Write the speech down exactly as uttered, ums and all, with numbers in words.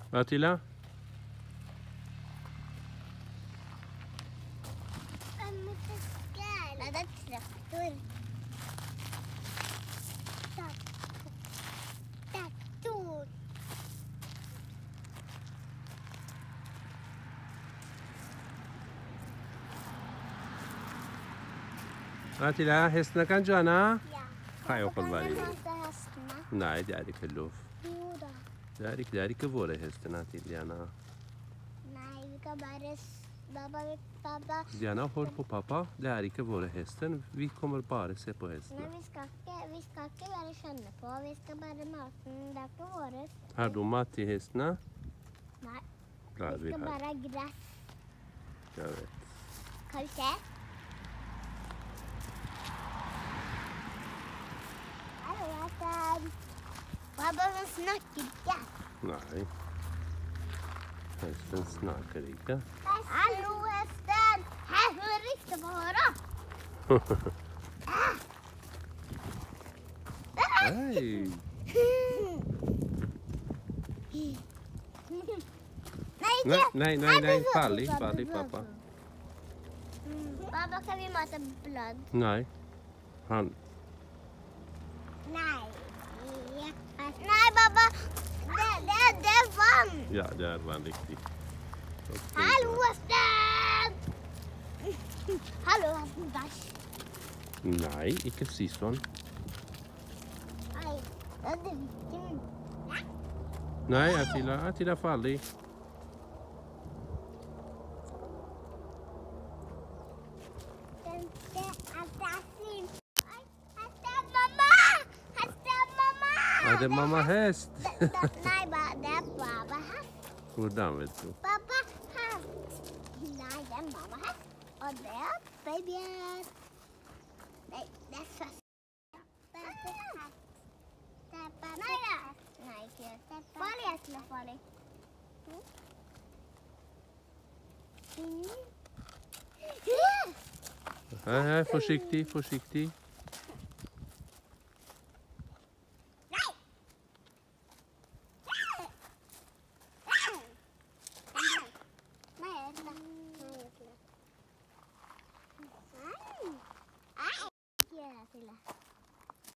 Hva til da? Nei, det er traktor. Traktor. Hva til da? Hestene kan Joanna? Ja. Kan jo ikke være Kan du hestene? Nei, det er ikke lov. Jo da. Det er ikke, det er ikke våre hestene til Diana. Nei, vi kan bare... Baba, baba. Diana, hold på pappa. Det er ikke våre hester. Vi kommer bare se på hestene. Nei, vi skal ikke, vi skal ikke bare skjønne på. Vi skal bare mate den. Det er ikke våre. Har du mat til hestene? Nei. Klart Vi vi skal har. bare ha gress. Jeg vet. Kan vi se? Hallo, hesten. Baba, hun snakker ikke. Nei. Hesten snakker ikke. Hallo, hesten. Hæ, hun rister på håret. Hei! Nei, ikke. Nei, nei, nei, nei. Farlig, farlig, pappa. Baba, kan vi mate blod? Nei. Han... Nei. Nei, baba. Det, det, det er vann. Ja, det er vann riktig. Okay. Hallo, hesten. Hallo, hesten. Bæsj. Nei, ikke si sånn. Nei, det er drikken. Nei, Attila, Attila er farlig. Er det mamma hest? Nei, det er baba hest. Hvordan vet du? Baba hest. Nei, det er mamma hest. Og det er baby hest. Nei, det er søster. Baba hest. Nei, ja. Nei, ikke. Farlig hest eller farlig? Hei, hei, forsiktig, forsiktig.